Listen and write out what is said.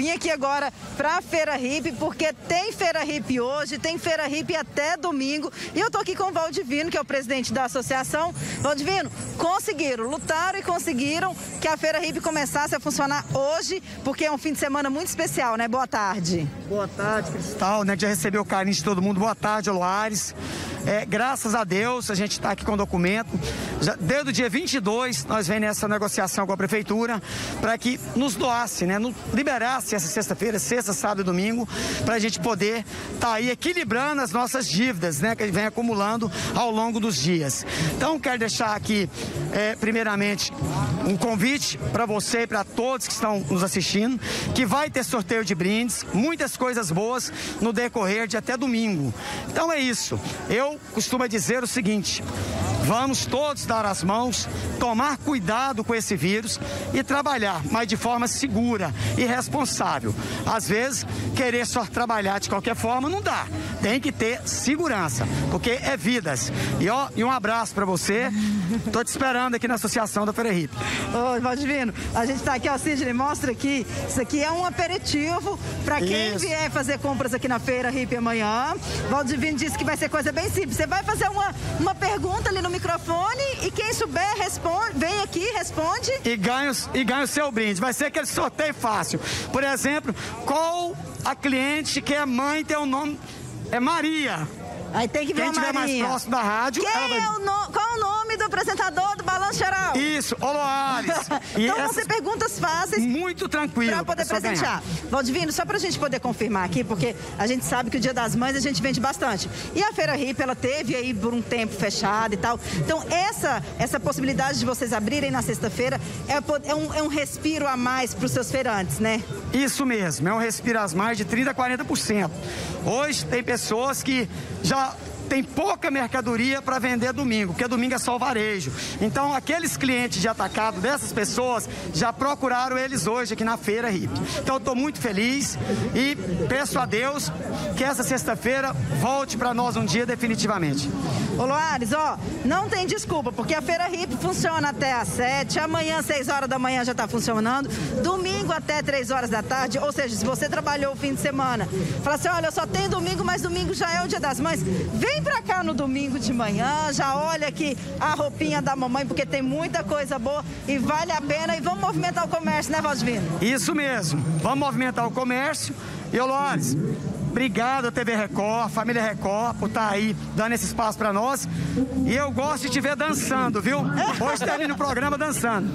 vim aqui agora para a Feira Hippie, porque tem Feira Hippie hoje, tem Feira Hippie até domingo. E eu tô aqui com o Valdivino, que é o presidente da associação. Valdivino, conseguiram, lutaram e conseguiram que a Feira Hippie começasse a funcionar hoje, porque é um fim de semana muito especial, né? Boa tarde. Boa tarde, Cristal, né? Que já recebeu o carinho de todo mundo. Boa tarde, Loares. Graças a Deus, a gente está aqui com o documento. Desde o dia 22, nós vem nessa negociação com a prefeitura para que nos doasse, né? Liberasse essa sexta-feira, sexta, sábado e domingo, para a gente poder estar aí equilibrando as nossas dívidas, né? Que vem acumulando ao longo dos dias. Então, quero deixar aqui, primeiramente, um convite para você e para todos que estão nos assistindo, que vai ter sorteio de brindes, muitas coisas boas no decorrer de até domingo. Então é isso. Eu costumo dizer o seguinte: vamos todos dar as mãos, tomar cuidado com esse vírus e trabalhar, mas de forma segura e responsável. Às vezes, querer só trabalhar de qualquer forma não dá. Tem que ter segurança, porque é vidas. E um abraço para você. Tô te esperando aqui na Associação da Feira Hippie. Ô, Valdivino, a gente tá aqui, ó, Sidney, mostra aqui. Isso aqui é um aperitivo para quem vier fazer compras aqui na Feira Hippie amanhã. Valdivino disse que vai ser coisa bem simples. Você vai fazer uma pergunta ali no microfone e quem souber responde, vem aqui, responde. E ganha o seu brinde. Vai ser aquele sorteio fácil. Por exemplo, qual a cliente que é mãe tem o nome... É Maria. Aí tem que ver quem estiver mais próximo da rádio... Qual é o nome do apresentador do Balanço Geral? Isso, Loares. Então vão ser perguntas fáceis. Muito tranquilo. Para poder presentear. Valdivino, só para a gente poder confirmar aqui, porque a gente sabe que o Dia das Mães a gente vende bastante. E a Feira Hippie, ela teve aí por um tempo fechada e tal. Então essa possibilidade de vocês abrirem na sexta-feira é um respiro a mais para os seus feirantes, né? Isso mesmo, é um respiro a mais de 30% a 40%. Hoje tem pessoas que já tem pouca mercadoria para vender domingo, porque domingo é só o varejo. Então, aqueles clientes de atacado dessas pessoas já procuraram eles hoje aqui na Feira Hippie. Então, eu estou muito feliz e peço a Deus que essa sexta-feira volte para nós um dia definitivamente. Ô, Loares, ó, não tem desculpa, porque a Feira Hippie funciona até às 7, amanhã 6 horas da manhã já está funcionando, domingo até 3 horas da tarde, ou seja, se você trabalhou o fim de semana, fala assim, olha, eu só tenho domingo, mas domingo já é o Dia das Mães, vem pra cá no domingo de manhã, já olha aqui a roupinha da mamãe, porque tem muita coisa boa e vale a pena, e vamos movimentar o comércio, né, Valdivino? Isso mesmo, vamos movimentar o comércio. E, Loares, obrigado a TV Record, a família Record, por estar aí dando esse espaço para nós. E eu gosto de te ver dançando, viu? Hoje termina o programa dançando.